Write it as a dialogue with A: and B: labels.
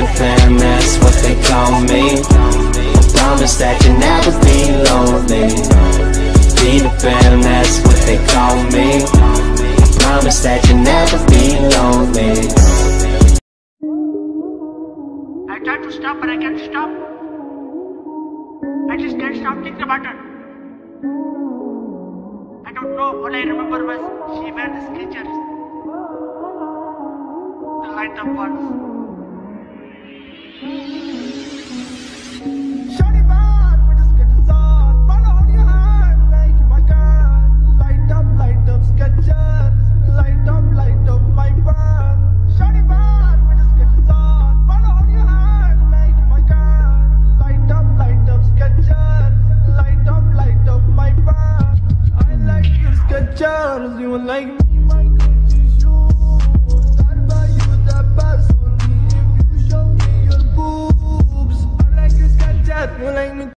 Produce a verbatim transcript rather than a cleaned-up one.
A: Peter Pan, that's what they call me. Promise that you'll never be lonely. Peter Pan, that's what they call me. Promise that you'll never be lonely.
B: I try to stop but I can't stop. I just can't stop thinking about her. I don't know, all I remember was she wear the Skechers, the light up ones. Shawty bad with the Skechers on, follow on your hand, make you my girl. Light up, light up Skechers, light up, light up my van. Shawty bad with the Skechers on, follow on your hand, make you my girl. Light up, light up Skechers, light up, light up my van. I like your Skechers, you like me.